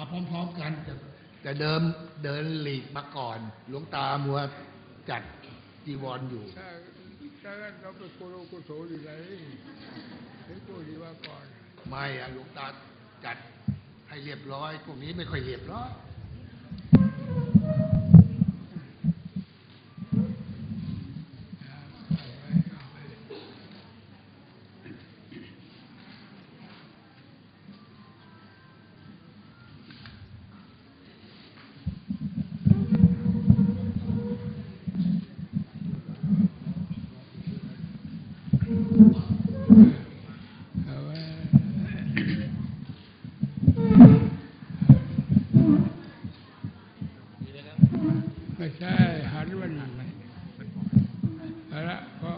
พร้อมๆกันแต่เดิมเดินหลีกมาก่อนหลวงตามัวจัดจีวรอยู่ถ้าเราไปโกโลโกโสอยู่ไหนให้ตัวดีว่าก่อนไม่หลวงตาจัดให้เรียบร้อยพวกนี้ไม่ค่อยเรียบร้อยไม่ใช่หันวันนี้เอาละก็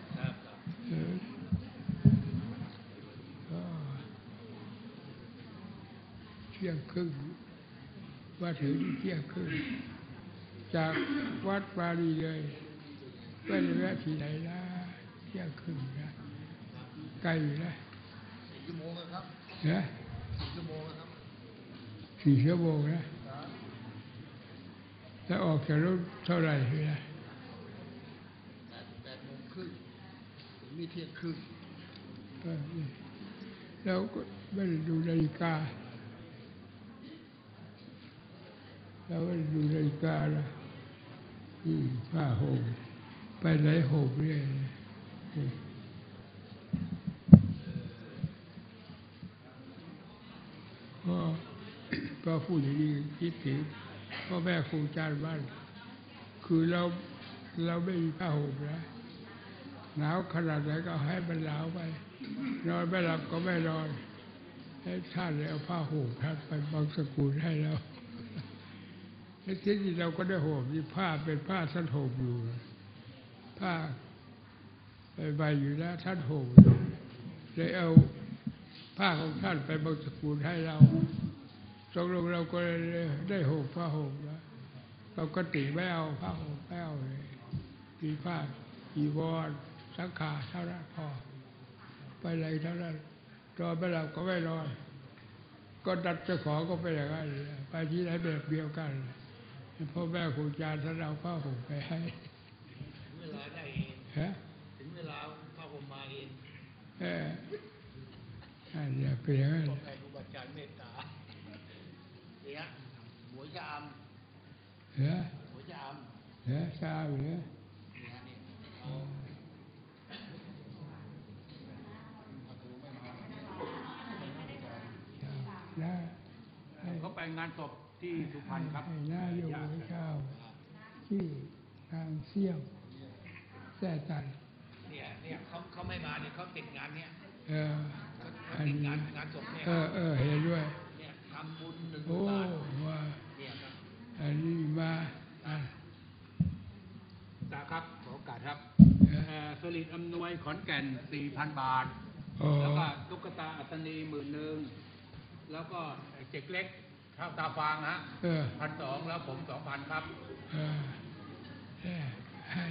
เที่ยงครึ่งว่าถึงเที่ยงครึ่งจากวัดปารีเลยไม่ได้แวะที่ไหนนะเที่ยงครึ่งนะไกลอยู่นะ 4 ชั่วโมงครับนะ 4 ชั่วโมงครับ 4 ชั่วโมงนะแล้วออกจากรถเท่าไหร่เนี่ย 8 โมงครึ่งถึงนี่เที่ยงครึ่งแล้วก็ไม่ได้ดูนาฬิกาแล้วไม่ได้ดูนาฬิกาละผ้าห่มไปไหนห่มเรื่อยก็พูดอย่างนี้คิดถึงพ่อแม่ครูอาจารย์บ้านคือเราไม่มีผ้าห่มนะหนาวขนาดไหนก็ให้มันหนาวไปนอนไม่หลับก็ไม่นอนให้ท่านเลยเอาผ้าห่มท่านไปบางสกุลให้เราที่นี่เราก็ได้ห่มที่ผ้าเป็นผ้าท่านห่มอยู่ผ้าใบอยู่นะท่านห่มเลยเอาผ้าของท่านไปบางสกุลให้เราตกลงเราก็ได้ห่มผ้าห่มแล้วเราก็ติไม่เอาผ้าห่มไม่เอาเลยมีผ้าจีวรสังฆาเท่านั้นพอไปไหนเท่านั้นนอนไม่หลับก็ไม่นอนก็ดัดเจ้าของก็ไปอย่างนั้นไปที่ไหนแบบเดียวกันพ่อแม่ครูอาจารย์ท่านเอาผ้าห่มไปให้ถึงเวลาได้เองถึงเวลาผ้าห่มมาเองอันนี้เป็นอย่างนั้นพ่อแม่ครูอาจารย์เมตตาเนี่ยหัวชามหัวชามชามเนี่ยเขาไปงานศพที่สุพรรณครับน่าอยู่เจ้าที่ทางเสี่ยงแท่จันเนี่ยเขาไม่มาเนี่ยเขาติดงานเนี่ยติดงานศพเนี่ยเห็นด้วยเนี่ยทำบุญ1 บาทว่าอันนี้มาตาครับขอโอกาสครับสลิดอำนวยขอนแก่น 4,000 บาทแล้วก็ตุ๊กตาอัตนี10,000แล้วก็เจ็กเล็กข้าวตาฟางฮะ1,200แล้วผม2,000ครับให้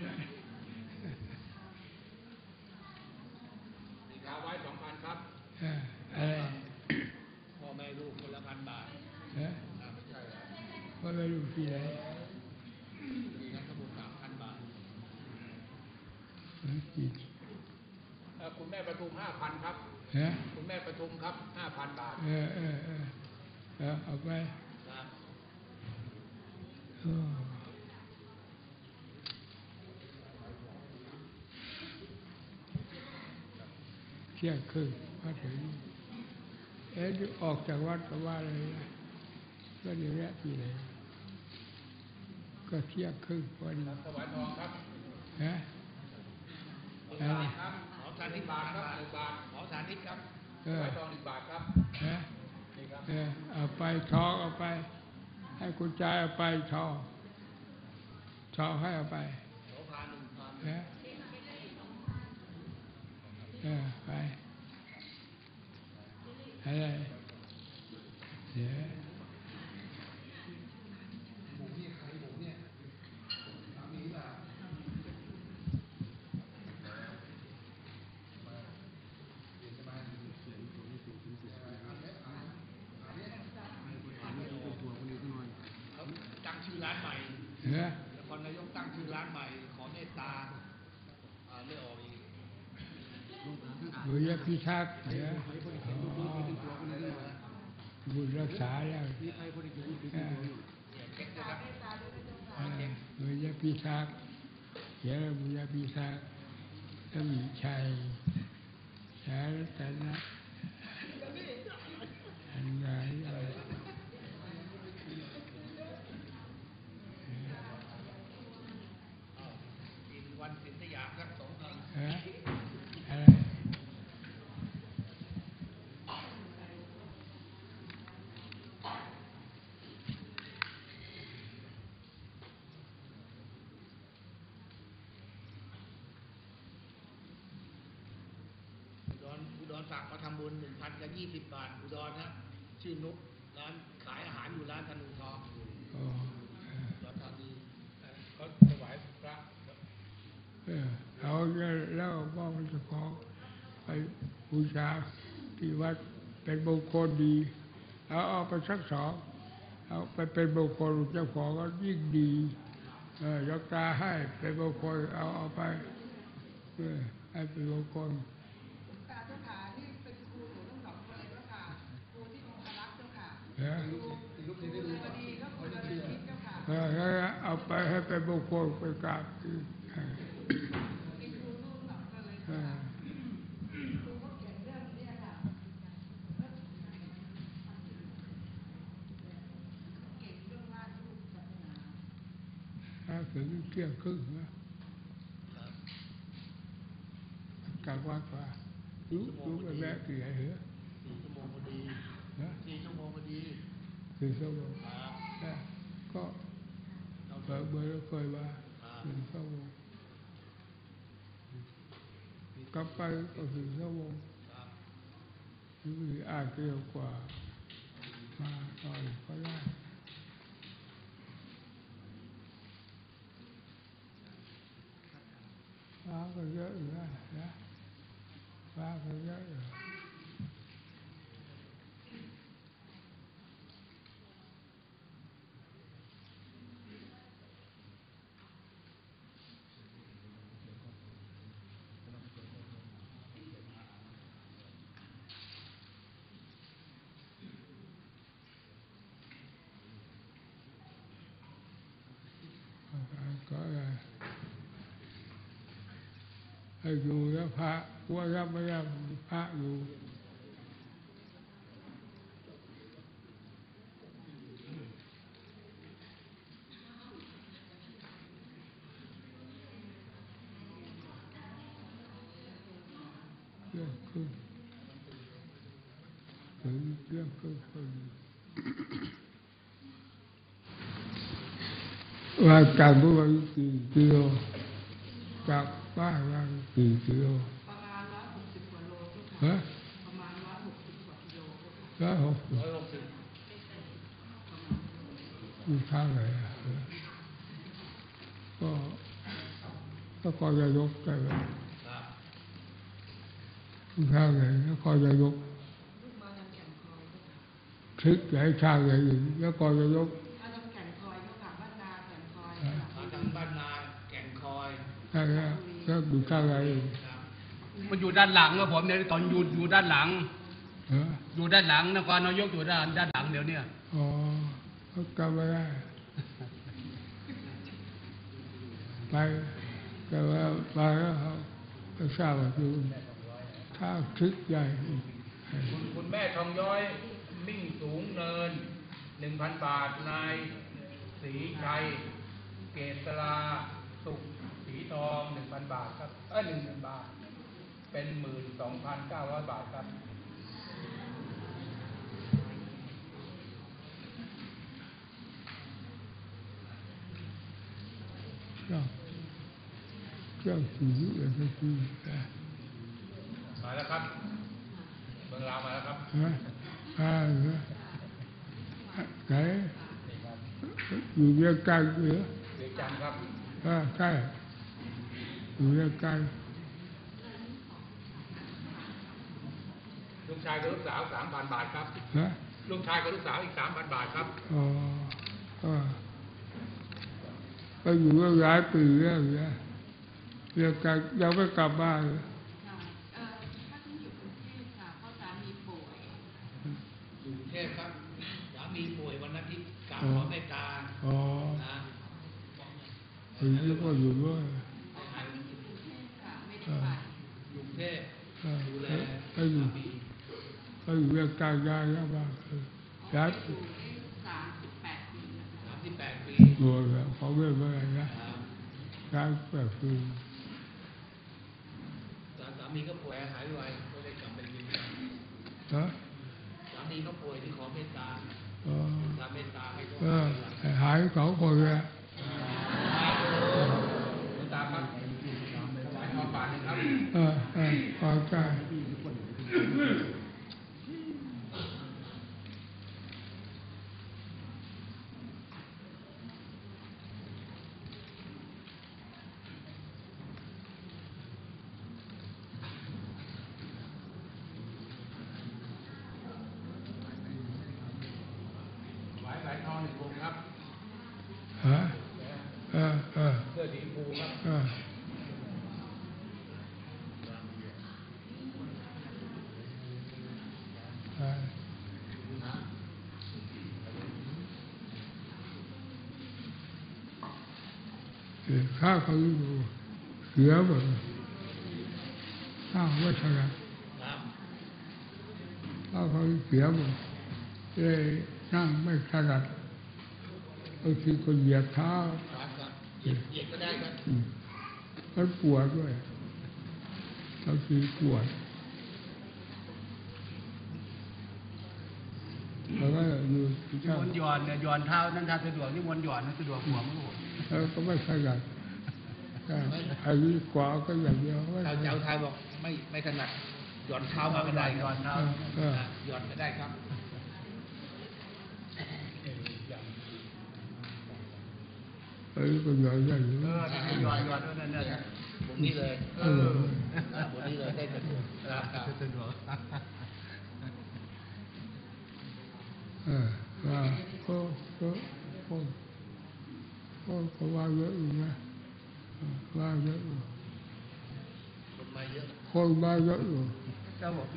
สีขาวไว้2,000ครับอะไรพ่อแม่ลูกคนละ1,000 บาทไม่ใช่แล้วพ่อแม่ลูกที่ไหนมีทั้งหมด3,000 บาทคุณแม่ประทุม 5,000 ครับคุณแม่ประทุมครับ 5,000 บาทเอาไปเที่ยงครึ่งมาถึงออกจากวัดก็ว่าเลยนะก็เดี๋ยวแวะที่ไหนก็เที่ยงครึ่งพอดีถวายทองครับครับขอทานนิบาทครับ1 บาทขอทานนิดครับถวายทอง1 บาทครับเอาไปทองเอาไปให้คุณใจเอาไปทองให้เอาไปขอพา1,000 ไปอะไรเดี๋ยวถร้านใหม่นะนครนายกตั้งชื่อร้านใหม่ ขอเมตตาไม่ออกอีกบุญพิทักษ์นะบุญรักษาแล้วบุญพิทักษ์เขียนบุญพิทักษ์แล้วมีชัยสารตัณะอันใดอะไรวันศิลป์สยามสัก2 ทีอะไรอุดรฝากมาทำบุญ 1,020 บาทอุดรนะชื่อนุกร้านขายอาหารอยู่ร้านธนูทองอุดรธานีเขาถวายพระเอาแล้วว่ามันจะขอไปบูชาที่วัดเป็นมงคลดีเอาไปสัก2เอาไปเป็นมงคลเจ้าของก็ยิ่งดียกตาให้เป็นมงคลเอาไปให้เป็นมงคลเอาไปให้เป็นมงคลไปกราบถึงเที่ยงครึ่งนะกลางวันกว่ารู้ไปแม่กี่ไงเหรอ 4 ชั่วโมงพอดี4 ชั่วโมงพอดี 4 ชั่วโมงก็เบอร์เคยว่า1 ชั่วโมงกลับไปก็4 ชั่วโมงอาจเร็วกว่ามาหน่อยก็ได้ฟ้าก็เยอะอยู่นะฟ้าก็เยอะอยู่ก็ให้อยู่แล้วพระว่ารับไม่รับพระอยู่เรื่องขึ้นถึงเรื่องขึ้นว่าจากบุรีกี่กิโลจากบ้านว่ากี่กิโลประมาณ160 กว่าโลฮะประมาณ160 กว่ากิโล 160อยู่ทางไหนก็จะยกใจไว้อยู่ทางไหนก็จะยกทิศไหนทางไหนแล้วก็จะยกทางบ้านนาแก่งคอยใช่แล้วอยู่ทางไหนมันอยู่ด้านหลังครับผมเนี่ยตอนอยู่ด้านหลังอยู่ด้านหลังนครนายกอยู่ด้านหลังเดี๋ยวนี้อ๋อเขาจำไม่ได้ไปแต่ว่าไปแล้วเขาก็ทราบว่าอยู่ท่าทิศใหญ่คุณแม่ทองย้อยมิ่งสูงเนิน 1,000 บาทนายศรีชัยเกษราสุขสีทอง 1,000 บาทครับ10,000 บาทเป็น 12,900 บาทครับเจ้าสีอะไรสักทีมาแล้วครับเมืองลาวมาแล้วครับไหนอยู่เรียกกันเหรอเรียกจันครับใช่อยู่เรียกกันลูกชายกับลูกสาว 3,000 บาทครับลูกชายกับลูกสาวอีก 3,000 บาทครับก็อยู่ก็หลายปีแล้วเนี่ยเรื่องการยังไม่กลับบ้านเลยค่ะถ้าต้องอยู่กรุงเทพค่ะเพราะสามีป่วยอยู่กรุงเทพครับสามีป่วยวันนั้นที่กราบขอเมตตาอ๋อนะถึงแล้วก็อยู่ด้วยสามีอยู่กรุงเทพค่ะไม่ได้ไปอยู่กรุงเทพ ดูแลก็อยู่สามีก็อยู่เรื่องการย้ายแล้วบ้างย้ายอยู่ได้38 ปีนะคะ 38 ปีรวยแล้วเขาไม่เมื่อไหร่นะย้ายแบบคือสามีก็ป่วยหายไวก็เลยกลับไปอยู่ฮะสามีก็ป่วยที่ขอเมตตาอ๋อตามเมตตาให้เขาหาย2 คนแล้วหลวงตาครับถวายทองบาทหนึงครับพอใจถวายสายทอง1 วงครับฮะเออเสื้อสีชมพูครับข้าเขาอยู่เสือหมดข้าวไม่ถนัดครับข้าวเขาเสียหมดเลยนั่งไม่ถนัดบางทีก็เหยียดเท้าครับเหยียดก็ได้ครับมันปวดด้วยบางทีปวดแล้วก็อยู่ที่นิช่างมนต์หย่อนเนี่ยหย่อนเท้านั่นถ้าสะดวกนิมนต์หย่อนนั่นสะดวกหัวมั้งผมแล้วก็ไม่ถนัดอันนี้กว่าก็อย่างเดียวไม่ถชาวนัเจ้าดไทยบอกไม่ถนัดหย่อนเท้ามาก็ได้หคย่รัอบ นเท้าหย่อนก็ได้ครับอันนี้ก็อย่างอย่างนี้หย่อนนั่นน่ะบนนี้เลยเออบนนี้เลยได้สะดวกครับสะดวกว่าก็ว่าเยอะอยู่นะว่าเยอะอยู่คนมาเยอะคนมาเยอะอยู่ครับผม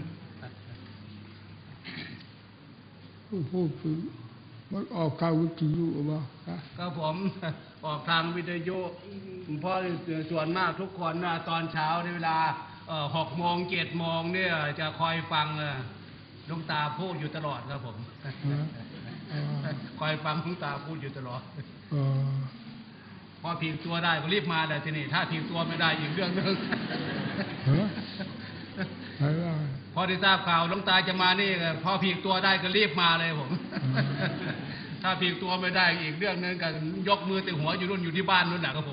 พูดถึงมันออกข่าววิทยุออกมาครับผมออกทางวิทยุเพราะส่วนมากทุกคนนะตอนเช้าในเวลา6 โมง 7 โมงเนี่ยจะคอยฟังหลวงตาพูดอยู่ตลอดครับผมคอยฟังหลวงตาพูดอยู่ตลอดพอพิงตัวได้ก็รีบมาเลยทีนี้ถ้าพิงตัวไม่ได้อีกเรื่องนึง พอได้ทราบข่าวหลวงตาจะมานี่พอพิงตัวได้ก็รีบมาเลยผม ถ้าพิงตัวไม่ได้อีกเรื่องนึงก็ยกมือแต่หัวอยู่รุ่นอยู่ที่บ้านนู่นแหละครับผม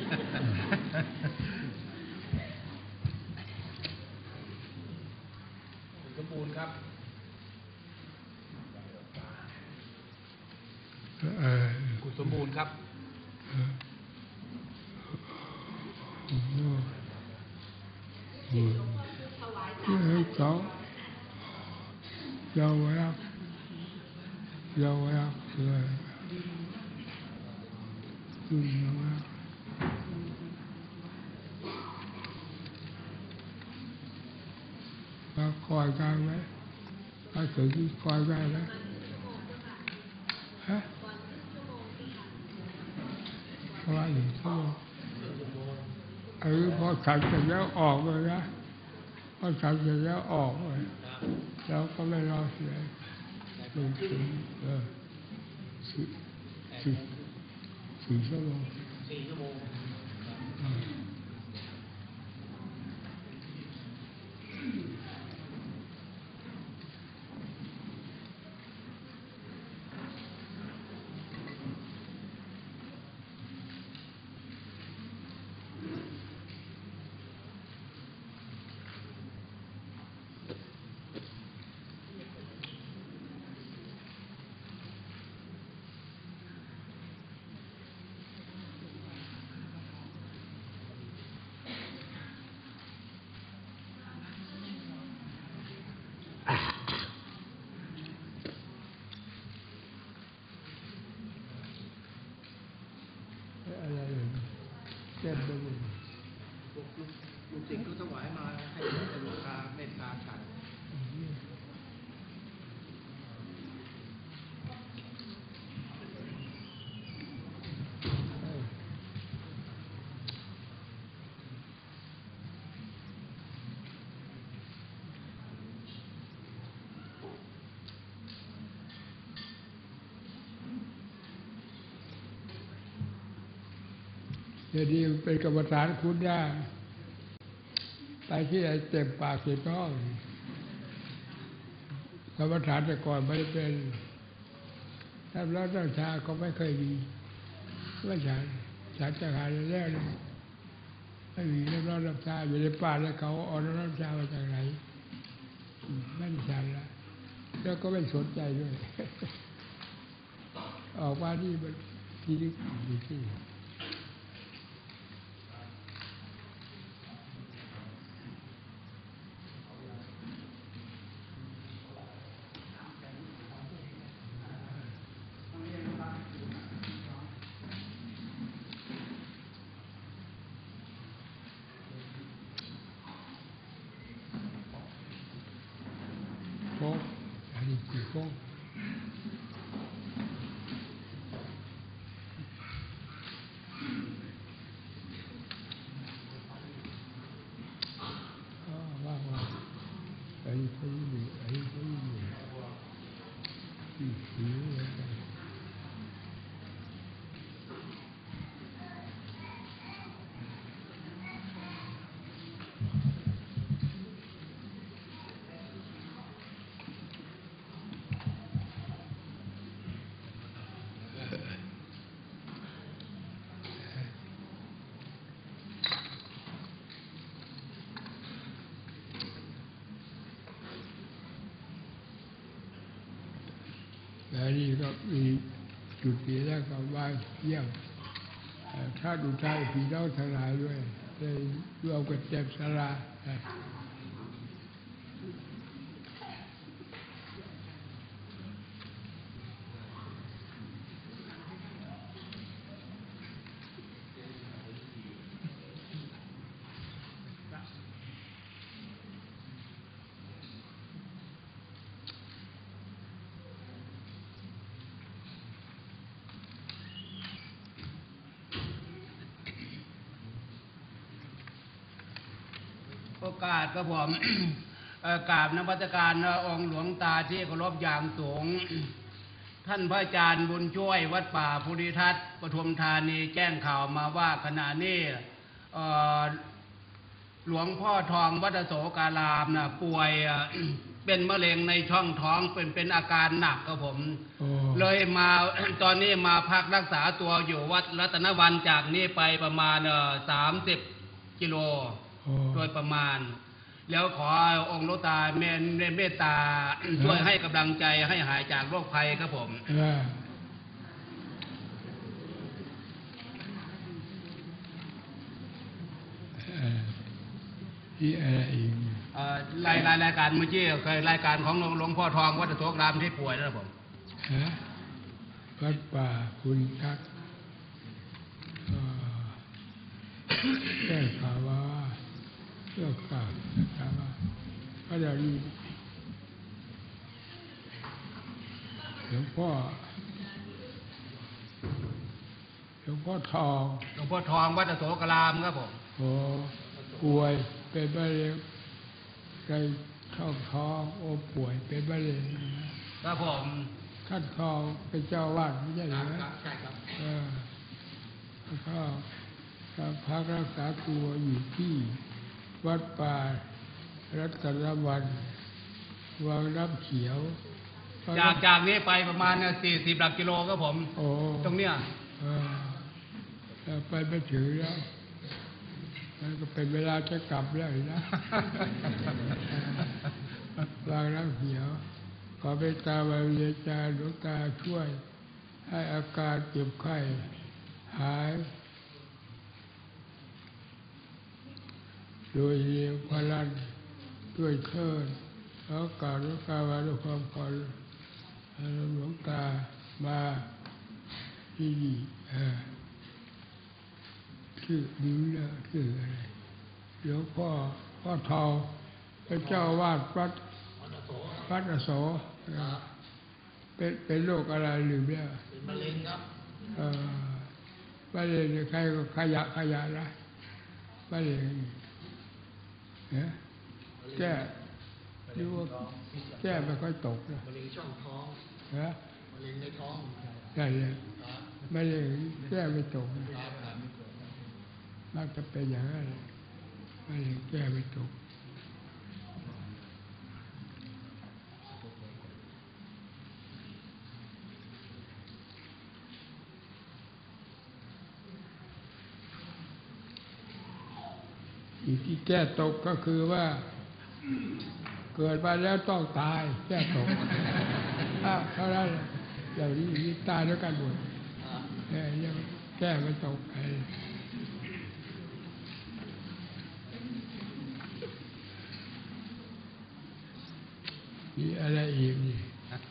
สมบูรณ์ครับ คุณสมบูรณ์ครับเขาเยาวรักเลยเยาวรักคอยกันไหมถ้าถึงคอยได้ไหมฮะว่า1 ชั่วโมงไอ้พอฉันเสร็จแล้วออกเลยนะพอฉันเสร็จแล้วออกเลยแล้วก็ไม่รอเสีย4 ชั่วโมง 4 ชั่วโมงเต็มไปหมดลูกศิษย์ก็ถวายมาให้หลวงตาเมตตากันเดี๋ยวนี้เป็นกรรมฐานคุณได้ไปที่ไหนเต็มปากเต็มท้องกรรมฐานแต่ก่อนไม่ได้เป็นทำแล้วตั้งชาก็ไม่เคยมีไม่ฉันจะหายแล้วเลยไม่มีน้ำร้อนน้ำชาอยู่ในป่าแล้วเขาเอาน้ำร้อนน้ำชามาจากไหนไม่ฉันละแล้วก็ไม่สนใจด้วย ออกมานี่มันที่นี่ที่โค้งอันนี้คือโค้งว่าไอ้เขาอยู่ไอ้เขาอยู่ที่ผิวอะไรแล้วนี่ก็มีจุดที่แล้วก็ว่าเยี่ยมถ้าดูใจพี่น้องทั้งหลายด้วยได้รวมกันเต็มศาลาโอกาสครับผม กราบนมัสการองค์หลวงตาที่เคารพอย่างสูง ท่านพระอาจารย์บุญช่วยวัดป่าภูริทัศน์ปทุมธานีแจ้งข่าวมาว่าขณะนี้หลวงพ่อทองวัดโสการามนะป่วย เป็นมะเร็งในช่องท้องเป็นอาการหนักครับผม เลยมา ตอนนี้มาพักรักษาตัวอยู่วัดรัตนวันจากนี้ไปประมาณ30 กิโลโดยประมาณ แล้วขอองค์หลวงตาเมตตาช่วยให้กำลังใจให้หายจากโรคภัยครับผมที่อะไรอีกรายการเมื่อกี้เคยรายการของหลวงพ่อทองวัดโสกรามที่ป่วยนะครับผมวัดป่าคุณทักแก้ข่าวว่าเลือกข่าวว่าก็เดี๋ยวนี้หลวงพ่อทองวัดโสกรามครับผมป่วยเป็นมะเร็งในช่องท้องป่วยเป็นมะเร็งครับผมท่านทองเป็นเจ้าวาดไม่ใช่หรือใช่ครับแล้วก็พักรักษาตัวอยู่ที่วัดป่ารัตนวันวังน้ำเขียวจากนี้ไปประมาณ40 หลักกิโลครับผมตรงเนี้ยไปไม่ถึงแล้วมันก็เป็นเวลาจะกลับแล้วนะวางน้ำเขียวขอไปตามวิญญาณหลวงตาช่วยให้อาการเจ็บไข้หายโดยเรียงพลันด้วยเทิดแล้วการรักษาไว้ด้วยความขอหลวงตามาที่นี่ที่ชื่อนิ้วเนี่ยชื่ออะไรหลวงพ่อทองเป็นเจ้าวาดวัดอโศกเป็นโรคอะไรหรือเนี่ยเป็นมะเร็งครับมะเร็งใครก็ขยะนะมะเร็งเนี่ยแก้ที่ว่าแก้ไม่ค่อยตกนะมะเร็งช่องท้องมะเร็งในท้องใช่เลยมะเร็งแก้ไม่ตกมักจะเป็นอย่างนั้นมะเร็งแก้ไม่ตกที่แก้ตกก็คือว่าเกิดมาแล้วต้องตายแก้ตกเท่านั้นอย่างนี้ตายแล้วกันหมดยังแก้ไม่ตกไปมีอะไรอีกนี่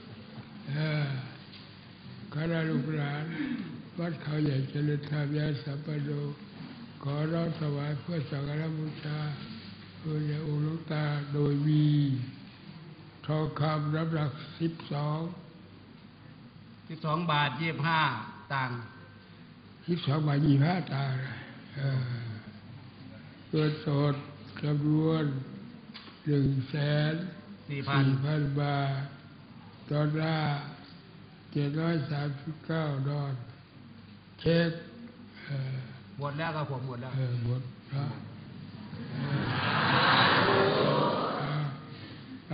คณะลูกหลานวัดเขาใหญ่เจริญธรรมยาสัปโดขอร้องถวายเพื่อสักการบูชาพระเดชองค์หลวงตาโดยมีทองคำน้ำหนัก 12 บาท 25 ตังค์ 12 บาท 25 ตังค์เงินสดจำนวน 1,4,000 บาทดอลลาร์739 ดอลลาร์เช็คหมดแล้วครับผมหมดแล้วหมดแล้วไป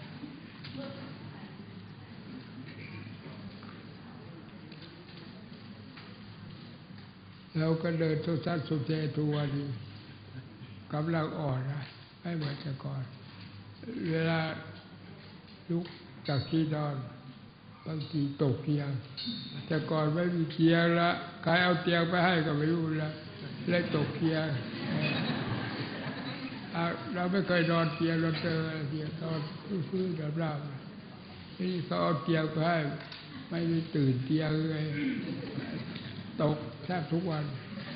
เราก็เดินทุกสัตว์สุเจทุกวันนี้กำลังอ่อนนะไม่เหมือนแต่ก่อนเวลาลุกจากที่นอนบางทีตกเตียงแต่ก่อนไม่มีเตียงละใครเอาเตียงไปให้ก็ไม่รู้ละเลยตกเตียงเราไม่เคยนอนเตียงเราเจอเตียงนอนพื้นๆราบๆนี่เขาเอาเตียงไปให้ไม่ได้ตื่นเตียงเลยตกแทบทุกวัน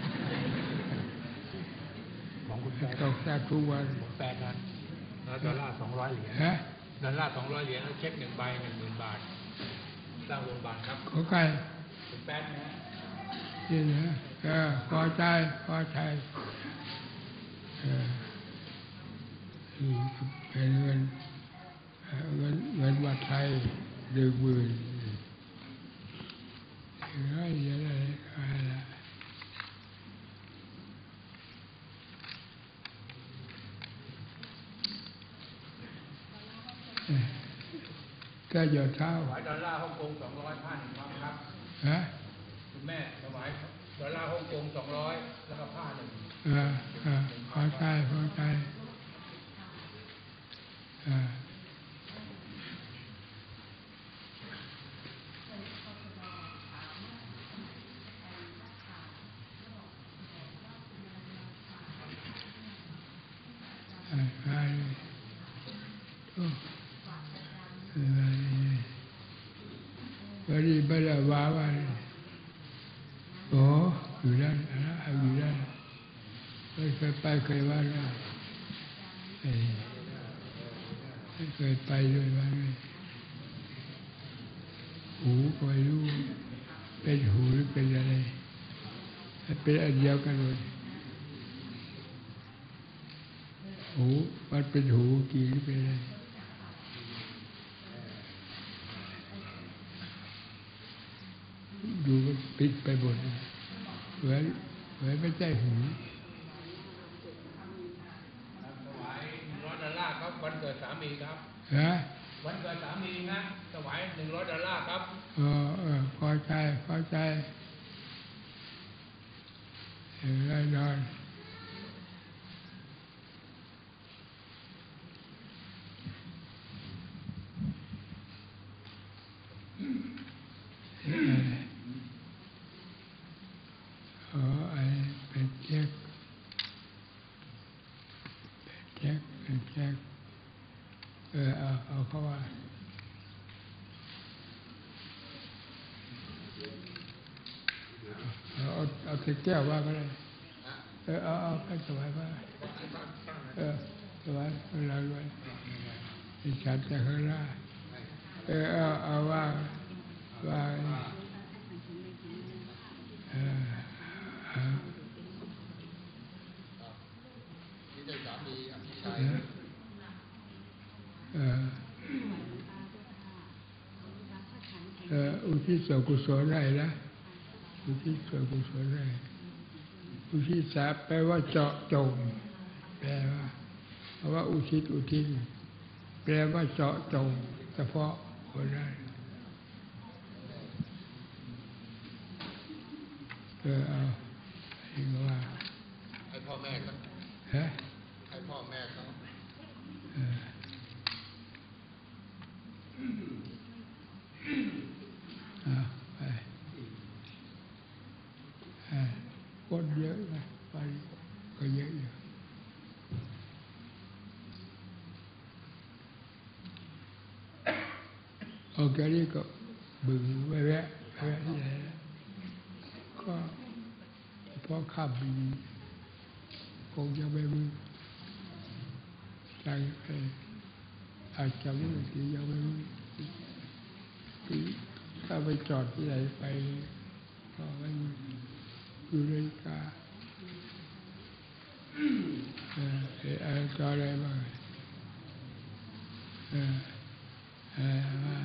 ตกแทบทุกวัน 8 นั้นแล้วดอลลาร์200 เหรียญดอลลาร์200 เหรียญแล้วเช็ค1 ใบ 10,000 บาทสร้างโรงพยาบาลครับของใครเป็นแป๊ดนะนี่นะพอใจเป็นเงินวัดไทย10,000อะไรก็หยดเท้าถวายดอลลาร์ฮ่องกง200ผ้า1 ครั้งครับคุณแม่ถวายดอลลาร์ฮ่องกง200แล้วก็ผ้า1 พอใจวันนี้ไม่ได้ว่าโอ้อยู่ด้านอยู่ด้านไม่เคยไปเคยว่าแล้วไม่เคยไปด้วยว่าด้วยหูก็ไม่รู้เป็นหูหรือเป็นอะไรเป็นอันเดียวกันเลยหูมันเป็นหูกี่หรือเป็นอะไรดูมันปิดไปหมดเหมือนไม่ใช่หูถวาย100 ดอลลาร์ครับวันเกิดสามีครับวันเกิดสามีนะถวาย100 ดอลลาร์ครับพอใจได้นอนเป็นเช็คเอาเข้าว่าเอาแก้วว่าก็ได้เอาไปถวายพระถวายเราด้วยฉันจะข้างหน้าเอาว่านี่ได้สามีอภิชัยอุทิศส่วนกุศลให้นะอุทิศส่วนกุศลให้อุทิศสาแปลว่าเจาะจงแปลว่าเพราะว่าอุทิศแปลว่าเจาะจงเฉพาะคนนั้นเอาอีกว่าให้พ่อแม่เขาให้พ่อแม่เขาไปคนเยอะนะไปก็เยอะอยู่โอเคนี่ก็บึงแวะที่ไหนก็พอขับบินคงจะไม่มือใจอาจจะมือที่ยังไม่มือถ้าไปจอดที่ไหนไปก็ไม่มืออยู่ในกาอะไรบ้างว่า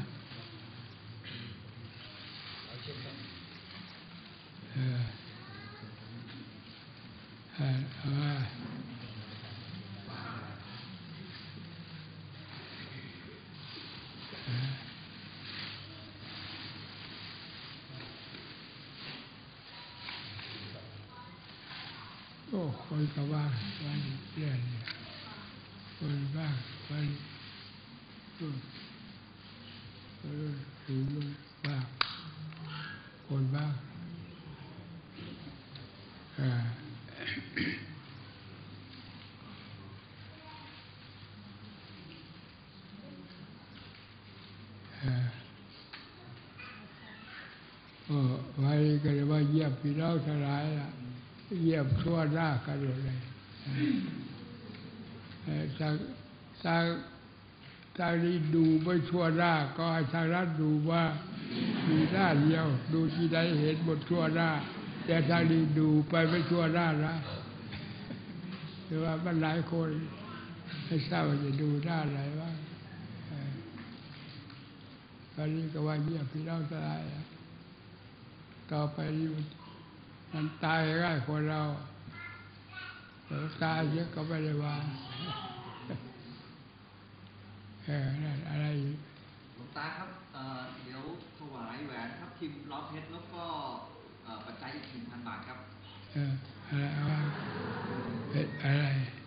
โอ้คนก็ว่าวันเรื่อยคนบ้างวันถึงบ้างคนบ้างวันนี้ก็เลยว่าเยี่ยมพี่น้องทั้งหลายล่ะเยี่ยมทั่วหน้ากันหมดเลยทางนี้ดูไม่ทั่วหน้าก็ให้ทางนั้นดูว่ามีหน้าเดียวดูที่ใดเห็นหมดทั่วหน้าแต่ทางนี้ดูไปไม่ทั่วหน้านะแต่ว่ามันหลายคนไม่ทราบว่าจะดูหน้าไหนบ้างตอนนี้ก็ว่าเยี่ยมพี่น้องทั้งหลายต่อไปนี้มันตายง่ายคนเราตายเยอะก็ไม่ได้ว่าอะไรหลวงตาครับเดี๋ยวถวายแหวนทับทิมล้อเพชรแล้วก็ปัจจัยอีก 1,000 บาทครับอะไร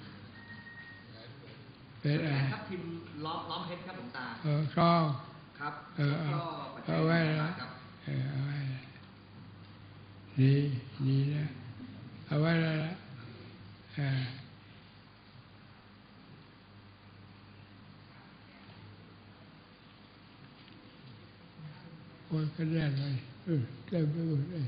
เป็นอะไรทับทิมล้อมเพชรครับหลวงตาชอบครับแล้วก็ปัจจัย1,000 บาทครับเอาไว้ดีนะเอาไว้แล้วละโอ้ยก็แน่นเลยเต็มไปหมดเลย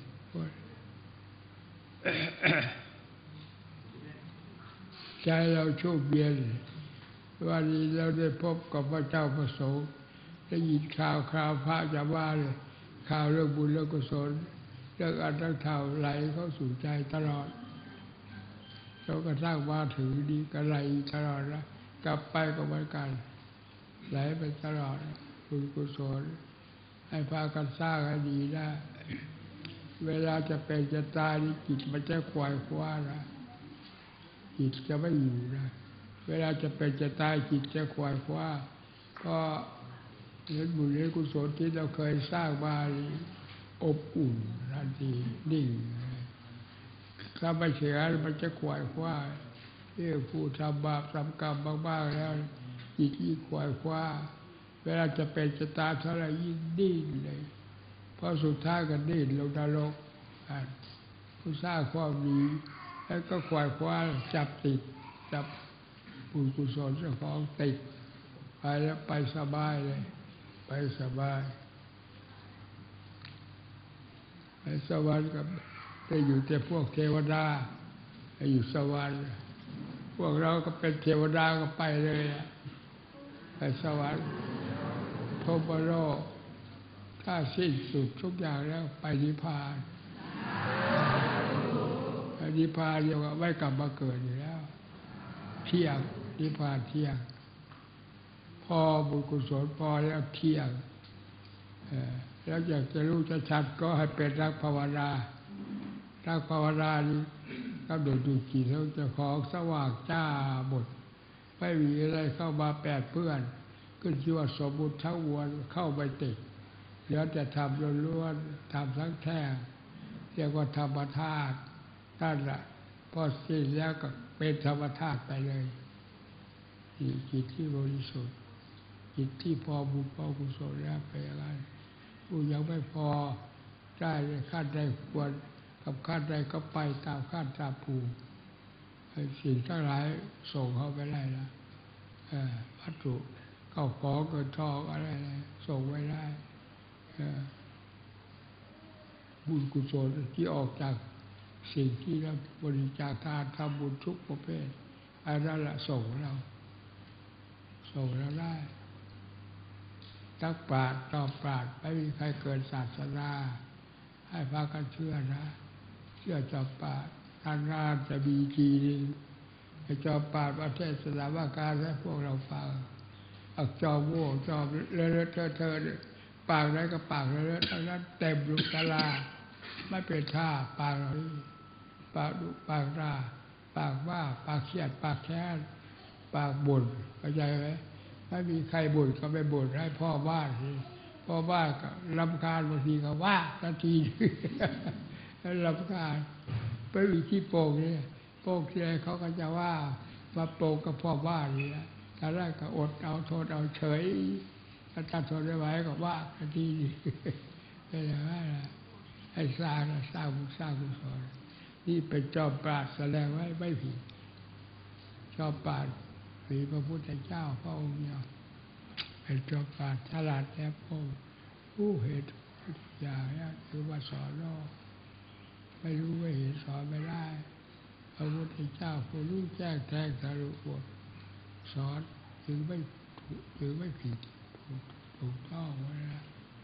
ใจเราโชคเบียนวันนี้เราได้พบกับพระเจ้าประสงค์ได้ยินข่าวพระจะว่าเลยข่าวเรื่องบุญเรื่องกุศลเรื่องอันทั้งเท่าไหลเข้าสู่ใจตลอดจนกระทั่งมาถึงดีก็ไหลตลอดนะกลับไปก็เหมือนกันไหลไปตลอดบุญกุศลให้พากันสร้างให้ดีนะเวลาจะเป็นจะตายนี่จิตมันจะขวายคว้านะจิตจะไม่อยู่นะเวลาจะเป็นจะตายจิตจะขวายคว้าก็เห็นบุญเห็นกุศลที่เราเคยสร้างมาอบอุ่นทันทีนิ่งถ้าไม่เฉยมันจะขวายคว้าผู้ทำบาปทำกรรมบ้างๆแล้วจิตยิ่งขวายคว้าเวลาจะเป็นจะตายเท่าไรยิ่งดิ้นเลยเพราะสุดท้ายก็ดิ้นลงนรกผู้สร้างความดีแล้วก็ขวายคว้าจับติดจับบุญกุศลเจ้าของติดไปแล้วไปสบายเลยไปสบายไปสวรรค์กับไปอยู่แต่พวกเทวดาไปอยู่สวรรค์พวกเราก็เป็นเทวดาก็ไปเลยไปสวรรค์พรหมโลกถ้าสิ้นสุดทุกอย่างแล้วไปนิพพานนิพพานเดียวกับไม่กลับมาเกิดอยู่แล้วเที่ยงนิพพานเที่ยงพอบุญกุศลพอแล้วเที่ยงแล้วอยากจะรู้จะชัดก็ให้เป็นนักภาวนานักภาวนานี้กำหนดดูจิตแล้วจะของสว่างจ้าหมดไม่มีอะไรเข้ามาแปดเปื้อนขึ้นชื่อว่าสมมุติทั้งมวลเข้าไปติดเหลือแต่ธรรมล้วนๆธรรมทั้งแท้เรียกว่าธรรมธาตุนั่นแหละพอสิ้นแล้วก็เป็นธรรมธาตุไปเลยจิตที่บริสุทธิ์จิตที่พอบุญพอกุศลแล้วไปอะไรผู้ยังไม่พอได้ขั้นใดควรกับขั้นใดก็ไปตามขั้นตามภูมิสิ่งทั้งหลายส่งเข้าไปได้แล้ววัตถุเข้าของเงินทองอะไรส่งไว้ได้บุญกุศลที่ออกจากสิ่งที่เราบริจาคทานทำบุญทุกประเภทอันนั้นแหละส่งเราได้นักปราชญ์ต่อปราชญ์ไม่มีใครเกินศาสนาให้พากันเชื่อนะเชื่อจอมปราชญ์นานๆจะมีทีนึงให้จอมปราชญ์มาเทศนาว่าการให้พวกเราฟังจอมโง่จอมเลอะเทอะปากไหนก็ปากเลอะทั้งนั้นเต็มลูกตาลาไม่เป็นท่าปากเราปากดุปากด่าปากว่าปากเครียดปากแค้นปากบ่นเข้าใจไหมไม่มีใครบ่นก็ไปบ่นให้พ่อว่าสิพ่อว่าก็รำคาญบางทีก็ว่าทันทีรำคาญไปวิธีโป่งนี่โป่งที่ไรเขาก็จะว่ามาโป่งกับพ่อว่านี่นะแต่แรกก็อดเอาทนเอาเฉยถ้าทนไม่ไหวก็ว่าทันทีเป็นอย่างนั้นให้สร้างบุญสร้างกุศลนี่เป็นจอมปราชญ์แสดงไว้ไม่ผิดจอมปราชญ์มีพระพุทธเจ้าพระองค์เดียวเป็นจอมปราชญ์ฉลาดแอบคมผู้เหตุอย่างนี้คือว่าสอนโลกไม่รู้ไม่เห็นสอนไม่ได้พระพุทธเจ้าผู้รู้แจ้งแทงทะลุหมดสอนถึงไม่ผิดถูกต้องไว้นะ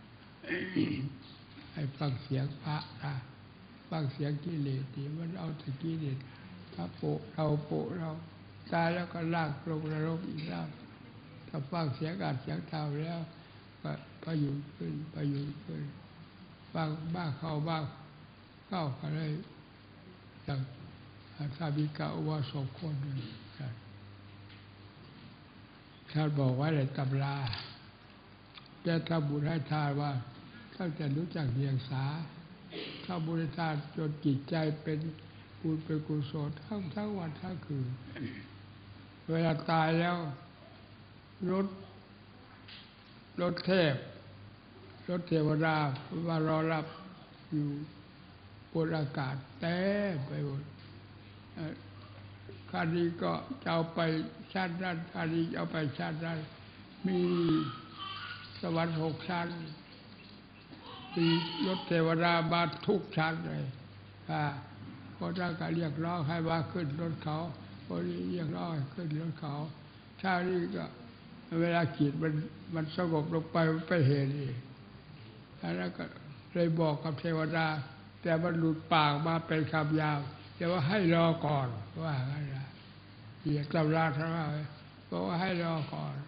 ให้ฟังเสียงพระนะฟังเสียงกิเลสนี่มันเอาแต่กิเลสพระโปะเราตายแล้วก็ลากลงนรกอีกแล้วถ้าฟังเสียงอัดเสียงเท่าแล้วก็ประยุทธ์ขึ้นฟังบ้าเข้าก็เลยอย่างสาบิกาอุบาสกคนหนึ่งท่านบอกไว้ในตำราแกทำบุญให้ทานว่าตั้งแต่รู้จักเดียงสาทำบุญให้ทานจนจิตใจเป็นบุญเป็นกุศลทั้งวันทั้งคืนเวลาตายแล้วรถเทวดามารอรับอยู่บนอากาศเต็มไปหมดคันนี้ก็จะเอาไปชั้นนั้นคันนี้เอาไปชั้นนั้นมีสวรรค์6 ชั้นมีรถเทวดามาทุกชั้นเลยก็จะก็เรียกร้องให้มาขึ้นรถเขาคนนี้เรียกร้องให้ขึ้นรถเขาชานี้ก็เวลาจิตมันสงบลงไปมันไปเห็นอีกแล้วก็เลยบอกกับเทวดาแต่มันหลุดปากมาเป็นคำยาวแต่ว่าให้รอก่อนว่าไงนะเรียกตำราทั้งหลายบอกว่าให้รอก่อน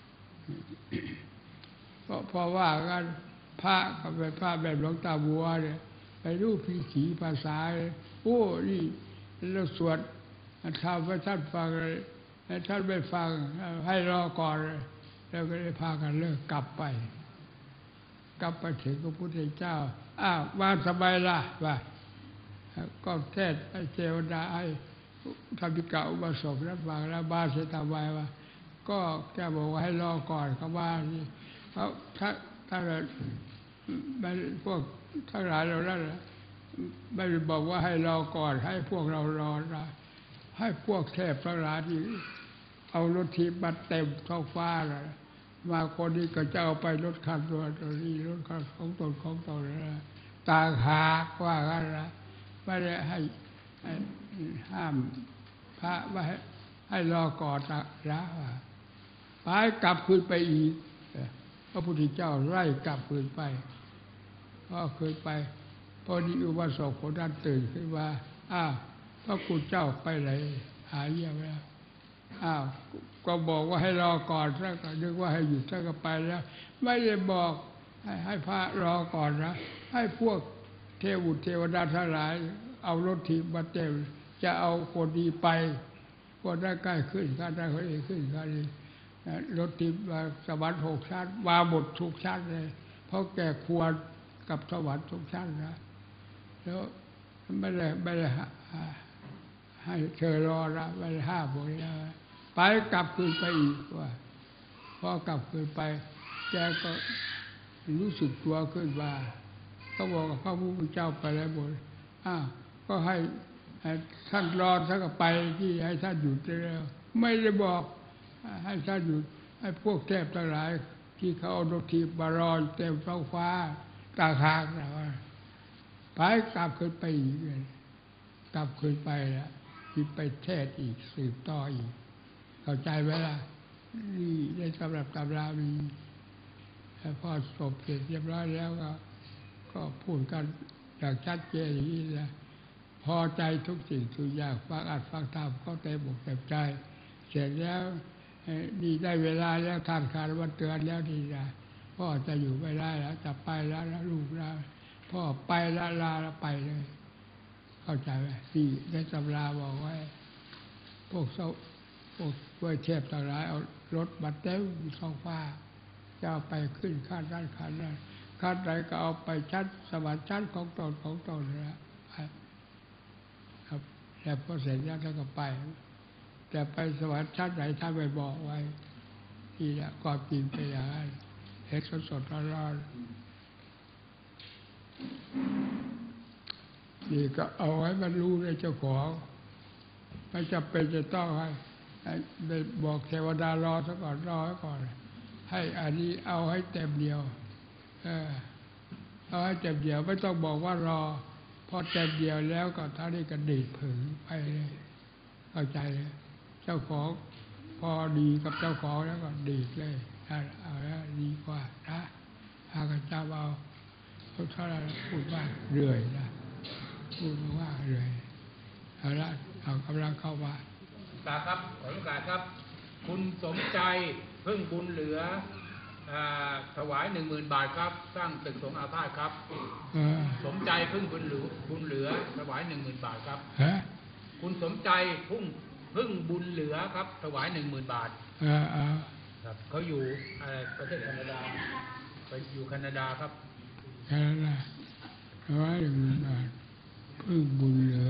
เพราะว่ากันพระก็เป็นพระแบบหลวงตาบัวเนี่ยไปรู้พิถีภาษาโอ้นี่เราสวดทำให้ท่านฟังเลยให้ท่านไม่ฟังให้รอก่อนเลยแล้วก็ได้พากันเลิกกลับไปถึงพระพุทธเจ้ามาทำไมล่ะว่าก็แค่ให้เทวดาให้ธรรมิกาอุบาสกรับฟังแล้วบ้าเสตาวายว่าก็แกบอกว่าให้รอก่อนเขาว่านี่เขาถ้าไม่พวกทั้งหลายเราแล้วไม่บอกว่าให้รอก่อนให้พวกเรารอนะให้พวกเทพทั้งหลายที่เอารถทิพย์มาเต็มท้องฟ้าเลยมาคนนี้ก็จะเอาไปรถคันตัวนี้รถคันของตนนะต่างหากว่ากันนะไม่ได้ให้ให้ห้ามพระว่าให้รอก่อนละไปกลับคืนไปอีกพระพุทธเจ้าไล่กลับคืนไปก็คืนไปพอดีอุบาสกคนนั้นตื่นขึ้นว่าพระคุณเจ้าไปไหนหายเยี่ยมแล้วก็บอกว่าให้รอก่อนซะก็นึกว่าให้หยุดซะก็ไปแล้วไม่ได้บอกให้พระรอก่อนนะให้พวกเทวดาทั้งหลายเอารถถีบมาเต็มจะเอาคนดีไปคนได้ใกล้ขึ้นข้าได้คนนี้ขึ้นข้านี้รถถีบมาสวรรค์6 ชั้นมาหมดทุกชั้นเลยเพราะแก่ควรกับสวรรค์ทุกชั้นนะแล้วไม่ได้ให้เธอรอละไม่ได้ห้ามบอกนะไปกลับคืนไปอีกว่าพอกลับคืนไปแกก็รู้สึกตัวขึ้นมาก็บอกกับพระพุทธเจ้าไปแล้วหมดก็ให้ท่านรอท่านก็ไปที่ให้ท่านหยุดแล้วไม่ได้บอกให้ท่านหยุดให้พวกเทพทั้งหลายที่เขาเอารถถีบมารอเต็มท้องฟ้าตาคางนะว่าไปกลับขึ้นไปอีกกลับขึ้นไปแล้วที่ไปเทศอีกสืบต่ออีกเข้าใจไหมล่ะนี่ได้สำหรับตำรามีพอจบเสร็จเรียบร้อยแล้วก็พูดกันอย่างชัดเจนอย่างนี้นะพอใจทุกสิ่งทุกอย่างฟังอัดฟังธรรมก็เต็มอกเต็มใจเสร็จแล้วนี่ได้เวลาแล้วท่านคารวะเตือนแล้วนี่นะพ่อจะอยู่ไม่ได้แล้วจะไปแล้วลูกแล้วพ่อไปแล้วลาแล้วไปเลยเข้าใจไหมที่ในตำราบอกไว้พวกด้วยเทพทั้งหลายเอารถมาเต็มท้องฟ้าจะเอาไปขึ้นขั้นนั้นขั้นนั้นขั้นใดก็เอาไปชั้นสวรรค์ชั้นของตนนะครับแล้วพอเสร็จแล้วท่านก็ไปแต่ไปสวรรค์ชั้นไหนท่านไม่บอกไว้ที่ละความจริงเป็นอย่างนั้นเห็นสดๆร้อนๆนี่ก็เอาไว้มันรู้ในเจ้าของไม่จำเป็นจะต้องให้บอกเทวดารอซะก่อนรอไว้ก่อนให้อันนี้เอาให้เต็มเดียวเอาให้เต็มเดียวไม่ต้องบอกว่ารอพอเต็มเดียวแล้วก็ท่านี้ก็ดีดผึ่งไปเลยเข้าใจเลยเจ้าของพอดีกับเจ้าของแล้วก็ดีดเลยเอาแล้วดีกว่านะหากเจ้าเอาเท่าไหร่พูดว่าเรื่อยนะพูดว่าเรื่อยเอาละเอากำลังเข้ามาตาครับขอโอกาสครับคุณสมใจพึ่งบุญเหลือถวาย 10,000 บาทครับสร้างตึกสงฆ์อาพาธครับสมใจพึ่งบุญเหลือถวาย 10,000 บาทครับคุณสมใจพึ่งบุญเหลือครับถวาย 10,000 บาทครับเขาอยู่ประเทศแคนาดาไปอยู่แคนาดาครับแคนาดาถวาย 10,000 บาทพึ่งบุญเหลือ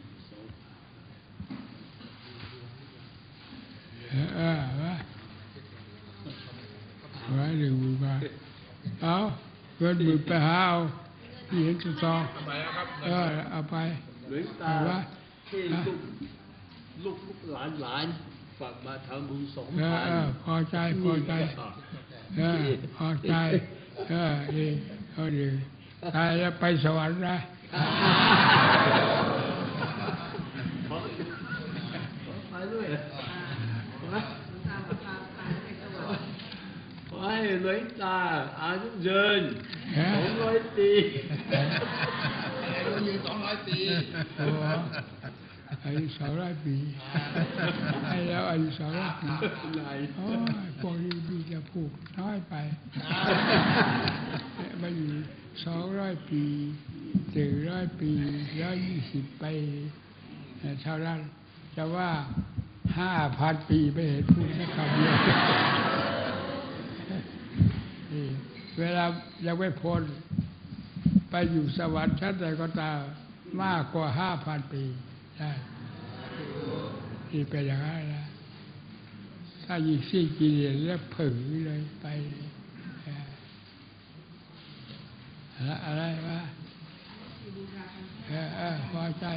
ไว้10,000 บาทเอาเงินหมื่นไปหาเอาที่เห็นซองเอาไปหลวงตาที่ลูกหลานฝากมาทำบุญ2,000 พอใจพอใจดีตายแล้วไปสวรรค์นะไปด้วยให้หลวงตาอายุยืน200 ปีอายุยืน200 ปีอายุ200 ปีให้แล้วอายุ200 ปีโอ้ยพวกนี้ดีจะพูดน้อยไปมาอยู่200 ปี100 ปี120 ปีเท่านั้นจะว่า 5,000 ปีไม่เห็นพูดสักคำเดียวเวลายังไม่พ้นไปอยู่สวรรค์ชั้นใดก็ตามมากกว่า 5,000 ปีได้ที่เป็นอย่างนั้นนะถ้ายิ่งสิ้นกิเลสแล้วผึ่งเลยไปอะไรวะพอใจ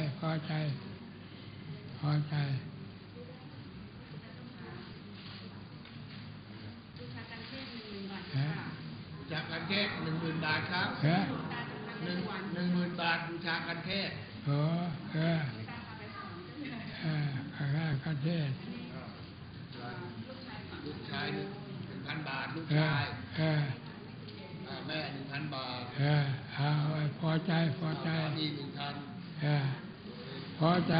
จากการเทศ 10,000 บาทครับ10,000 บาทบูชาการเทศค่าเทศลูกชาย1,000 บาทลูกชายแม่1,000 บาทเอาไว้พอใจนี่1,000 พอใจ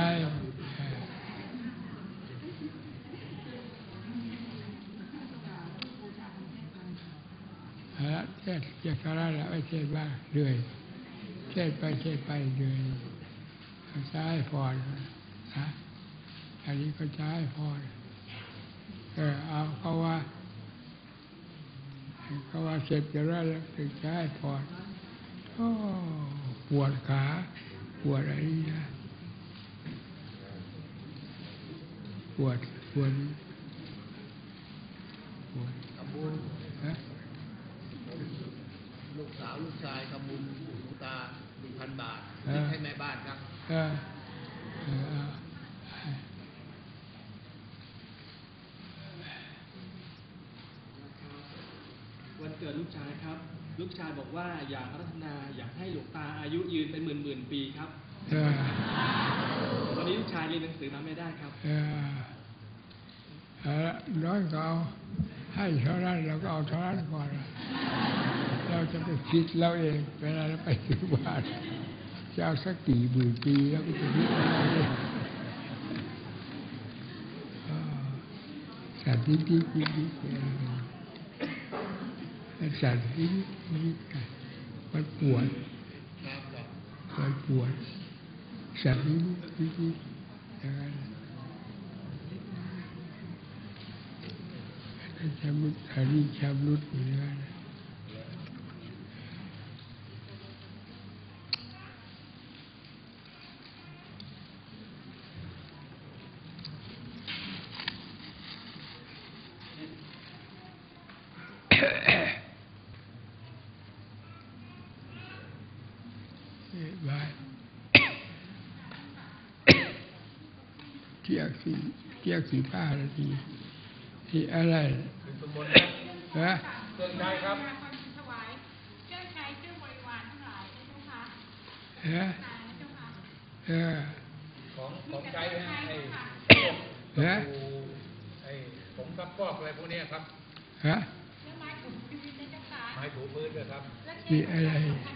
เทศเกี่ยวกับอะไรไว้เทศบ้างเรื่อยเทศไปเรื่อยใช้พอนะอันนี้ก็ใช้พอเอาเขาว่าเสร็จจะได้แล้วถึงใช้พอปวดขาปวดอะไรนะปวดทำบุญฮะลูกสาวลูกชายทำบุญหลวงตา 1,000 บาทให้แม่บ้านครับวันเกิดลูกชายครับ ลูกชายบอกว่าอยากพัฒนาอยากให้หลวงตาอายุยืนเป็นหมื่นปีครับวันนี้ลูกชายเรียนหนังสือมาไม่ได้ครับน้อยก็เอาให้เท่านั้นเราก็เอาเท่านั้นก่อนเราจะไปคิดเราเองเวลาเราไปถึงบ้านจะเอาสักกี่หมื่นปีแล้วก็จะคิดอะไรเนี่ยสัตว์ที่สัตว์ที่มันปวดสัตว์ที่อย่างนั้นชำรุดอันนี้ชำรุดอยู่แล้วบายเที่ยงสี่ป้านาทีที่อะไรฮะเครื่องใช้ครับถวายเครื่องใช้เครื่องบริวารทั้งหลายเจ้าค่ะของใช้ไอ้ผงซักฟอกอะไรพวกนี้ครับไม้ถูพื้นนะเจ้าค่ะไม้ถูพื้นด้วยครับนี่อะไร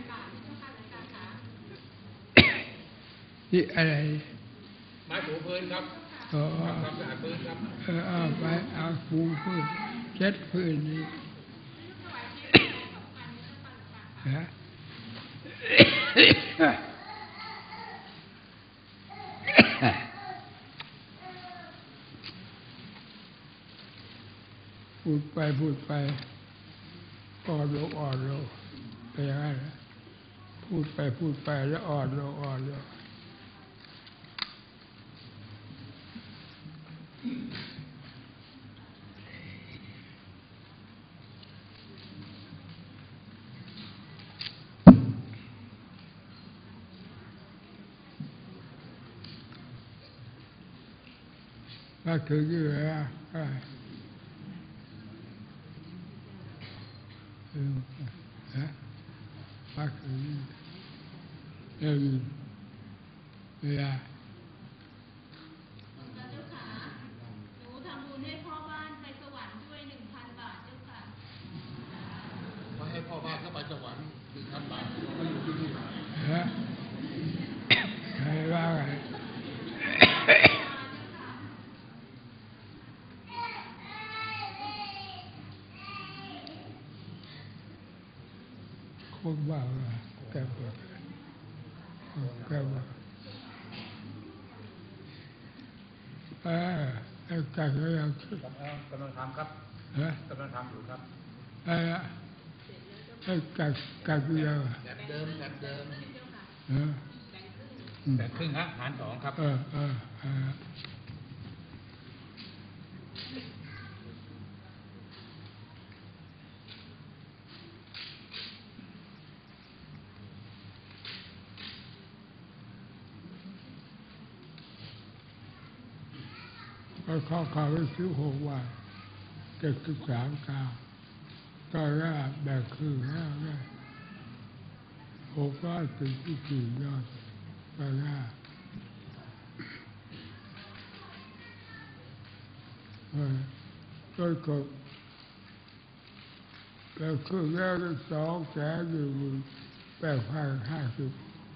นี่อะไรไม้ถูพื้นครับความสะอาดพื้นครับเอาไปเอาปูพื้นเช็ดพื้นนี่พูดไปอ่อนลงไปอย่างนั้นพูดไปแล้วอ่อนลงมาถึงอยู่แล้วมาถึงเวลาเจ้าค่ะหนูทำบุญให้พ่อบ้านไปสวรรค์ด้วย 1,000 บาทเจ้าค่ะมาให้พ่อบ้านเข้าไปสวรรค์ 1,000 บาทเขาอยู่ที่นี่ใครว่าไงคนบ้าแกบอกการก็ยังกำลังทำครับกำลังทำอยู่ครับการก็ยังแบบเดิมแต่ครึ่งฮะหาร2ครับข้อข่าวที่ซื้อ6 วัน73 กาวก็แรกแบ่งครึ่งแล้ว600 เป็นที่4 ยอดก็แรกก็เกิดแล้วคือแล้ว2,1,850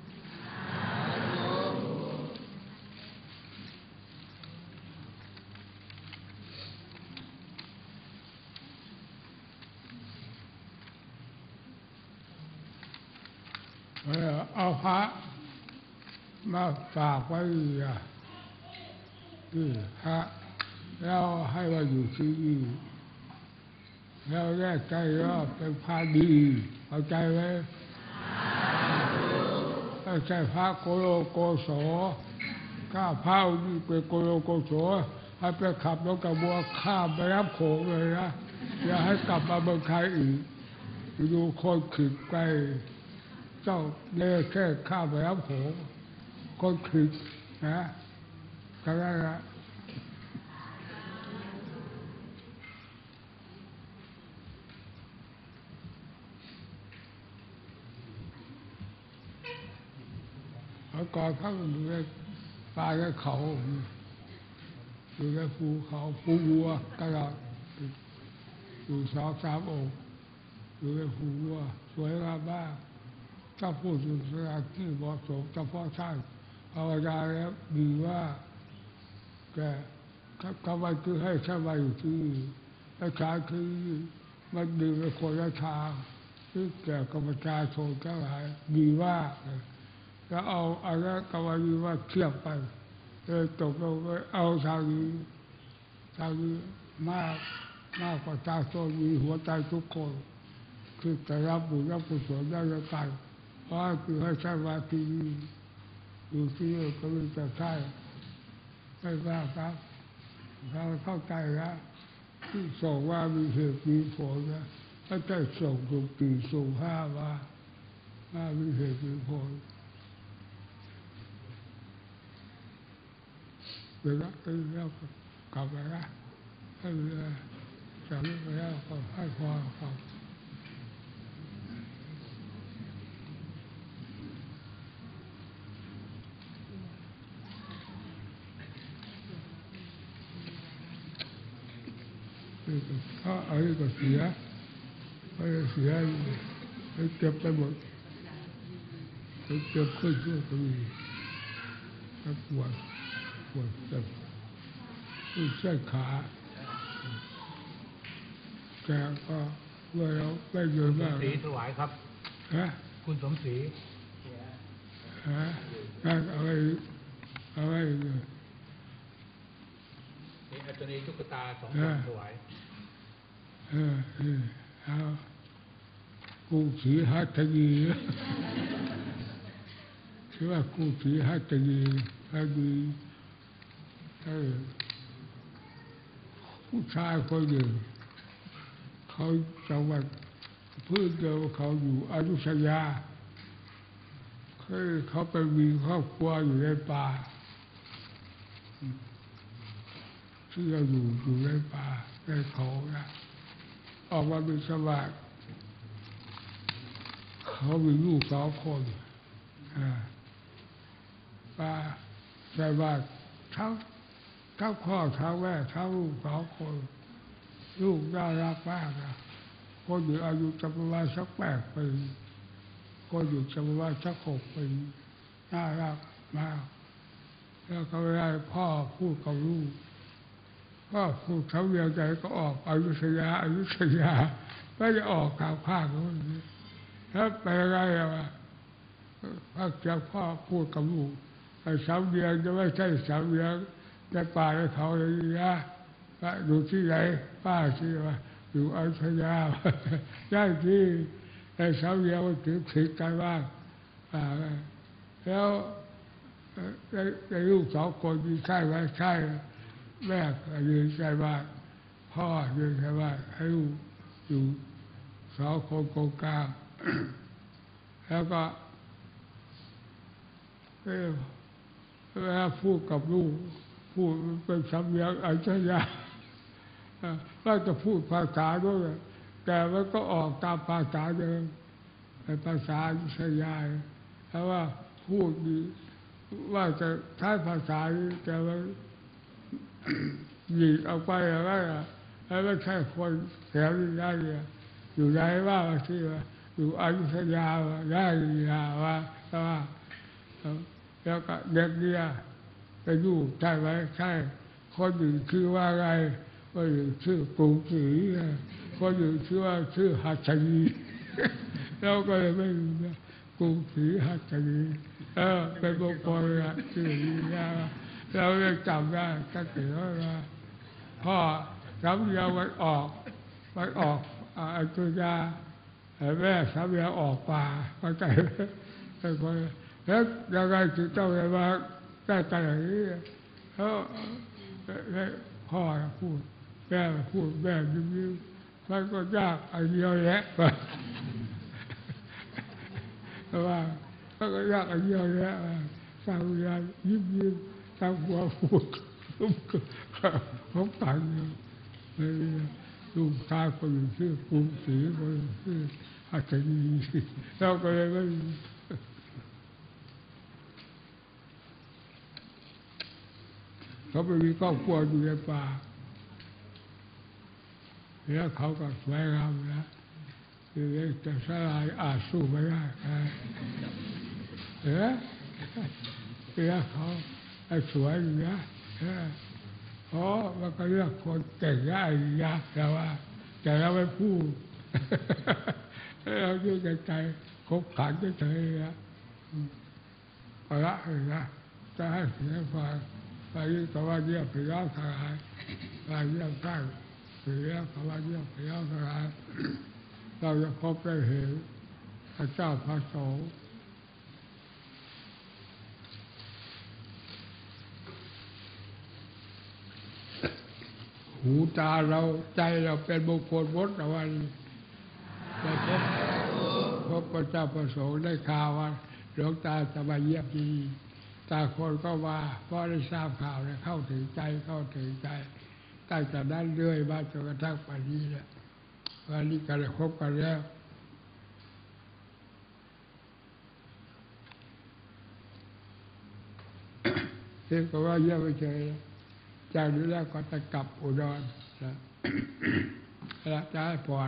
เอาพระมาฝากไว้ที่พระแล้วให้เราอยู่ที่นี่แล้วแรกใจว่าเป็นพระดีเอาใจไว้ไม่ใช่พระโกโลโกโสข้าพระนี่เป็นโกโลโกโสให้ไปขับรถกระบะข้ามไปรับโขงเลยนะอย่าให้กลับมาเมืองไทยอีกดูคนขิดไปเจ้าเล่แค่ข้ามไปรับโขงคนขิดนะก็ได้ละแล้วก่อนเขาอยู่ในป่าในเขาอยู่ในภูเขาภูวัวตลอดอยู่2-3 องค์อยู่ในภูวัวสวยงามมากถ้าพูดถึงสถานที่เหมาะสมเฉพาะท่านภาวนาแล้วดีว่าแกทำไมคือให้ท่านมาอยู่ที่อาจารย์คือมันดีในคนละทางที่แก่กับประชาชนทั้งหลายดีว่าแล้วเอาอะไรกับวันนี้ว่าเทียบไปเลยตกลงไปเอาทางนี้มากกว่าประชาชนมีหัวใจทุกคนคือจะรับบุญรับกุศลได้ด้วยกันเพราะคือให้ใช้มาที่นี่อยู่ที่นี่ก็มีแต่ใช่ไม่ทราบครับเราเข้าใจแล้วที่ส่งว่ามีเหตุมีผลนะไม่ใช่ส่งถูกตีส่งห้าว่ามีเหตุมีผลเวลาไปแล้วกลับไปละให้เวลาจากนี้ไปแล้วก็ให้พอครับถ้าอะไรก็เสียไปเสียไปเก็บไปหมดไปเก็บขึ้นชั่วก็มีไปปวดเจ็บเส้นขาแกก็เมื่อเราไม่เยอะมากสีถวายครับคุณสมศรีนั่นอะไรอาจารย์ตุ๊กตา2 คนถวายกูสีหัตถยีชื่อว่ากูสีหัตถยีผู้ชายคนหนึ่งเขาจังหวัดพื้นเดิมเขาอยู่อยุธยาเขาไปมีครอบครัวอยู่ในป่าที่เราอยู่ในป่าในเขานะออกมาเป็นสวัสดิ์เขามีลูก2 คนป้าใส่บาตรทั้งพ่อทั้งแม่ทั้งลูก2 คนลูกน่ารักมากนะคนอยู่อายุจะประมาณสัก8 ปีคนอยู่จะประมาณสัก6 ปีน่ารักมากแล้วก็เวลาพ่อพูดกับลูกพ่อพูดเขาเรียงใจก็ออกอยุธยาไม่ได้ออกข่าวภาคนู้นแล้วไปอะไรพักจากพ่อพูดกับลูกสามเดียงจะไม่ใช่สามเดียงในป่าในเขาเลยนะอยู่ที่ไหนป้าที่ว่าอยู่อยุธยาย้ายที่ในสามเดียงมันถึงกันบ้างแล้วในลูก2 คนมีใช่ไหมใช่แม่ยืนใจบ้านพ่อยืนใจบ้านให้ลูกอยู่2 คนโกงกลางแล้วก็เวลาพูดกับลูกพูดเป็นสำเนียงอยุธยาว่าจะพูดภาษาด้วยแต่มันก็ออกตามภาษาเดิมเป็นภาษาอยุธยาแต่ว่าพูดดีว่าจะใช้ภาษาแต่ว่าหยิบออกไปอะไรแล้วไม่ใช่คนแถวนี้ได้เลยอยู่ไหนว่าที่ว่าอยู่อยุธยาว่าได้ยาว่าแล้วก็เด็กเนี่ยไปอยู่ใช่ไหมใช่คนอื่นชื่อว่าไงคนอื่นชื่อกรุงศรีคนอื่นชื่อว่าชื่อหัตถยีเราก็เลยไม่รู้กรุงศรีหัตถยีเป็นบุคคลชื่อนี้นะเรายังจำได้ตั้งแต่ว่าพ่อสามยาวันออกอยุธยาแม่สามยาออกป่าเข้าใจเป็นคนแล้วยังไงถึงเจ้าเลยมาได้แต่อย่างนี้แล้วพ่อพูดแม่พูดแม่ยิ้มมันก็ยากอันเดียวแหละเพราะว่ามันก็ยากอันเดียวแหละสามยายิ้มตามหัวพูดผมต่างลูกชายคนหนึ่งชื่อกรุงศรีคนหนึ่งชื่อหัตถยีเราก็เลยไม่เขาไปมีครอบครัวอยู่ในป่าแล้วเขาก็สวยงามนะคือจะสลายอาจสู้ไม่ได้แล้วเขาสวยอยู่นะเพราะมันก็เลือกคนเก่งได้ยากแต่ว่าแต่เราไม่พูดเราดูใจคบขันเฉยๆนะเอาละนะจะให้เสียฟังไปยิ่งแต่ว่าเยี่ยมพยองทหารไปเยี่ยมสร้างเสียแต่ว่าเยี่ยมพยองทหารเราจะพบได้เห็นพระเจ้าพระสงฆ์หูตาเราใจเราเป็นบุคคลวัดแต่วันจะพบพระเจ้าพระสงฆ์ได้ข่าวว่าหลวงตาจะมาเยี่ยมที่ตาคนก็ว่าเพราะได้ทราบข่าวเนี่ยเข้าถึงใจตั้งแต่นั้นเรื่อยมาจนกระทั่งปัจจุบันเนี่ยวันนี้ก็ได้พบกันแล้วเพียงแต่ว่าเยี่ยมเฉยจากนี้แล้วก็จะกลับอุดรแล้วจะให้พร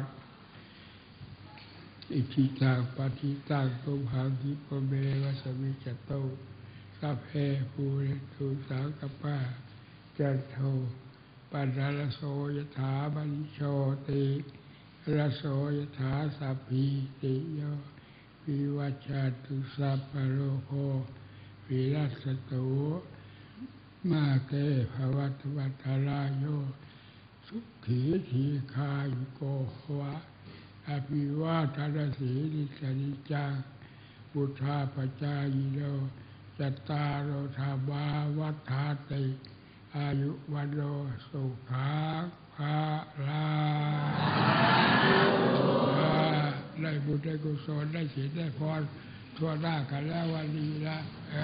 อิทิตังปฏิตังตุมหังคิปเมวัสมิจโตสัพเพภูเรตุสังกปะจันโทปันรโสยถาบริโชติรโสยถาสัพพิติโยวิวัจจันตุสัพพะโรโควิรัสสตุมาเตภวัตวัตรายโยสุขีทีคายุโกภวะอภิวาทนาสีนิสนิจังพุทธาปจายโยจัตตารโอธรรมาวัฏฐาติอายุวันโนสุขังภาลังได้บุญได้กุศลได้ศีลได้พรทั่วหน้ากันแล้ววันนี้นะ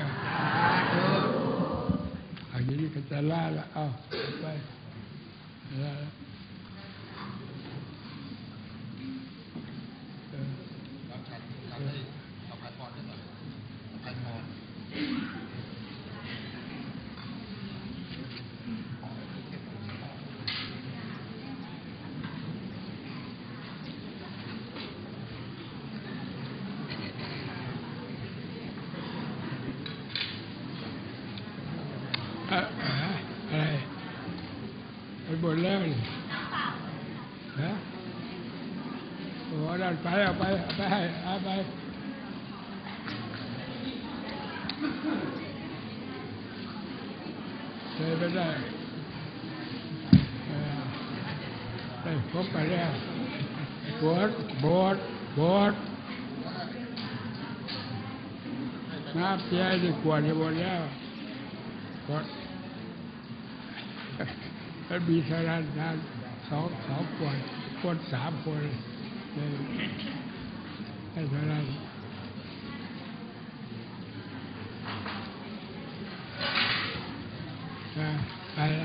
อันนี้ก็จะล่าละเอาไปล่าเอาไปพรได้หน่อยไปพรอะไรไปบนแล้วนี่ฮะโอ้ด้านไปเอาไปให้เอาไปเลยไปได้ได้พบกันแล้วบวชน้ำเพียนี่ขวดจะหมดแล้วมันมีสถานการณ์สองคนสามคนให้สถานไปแล้ว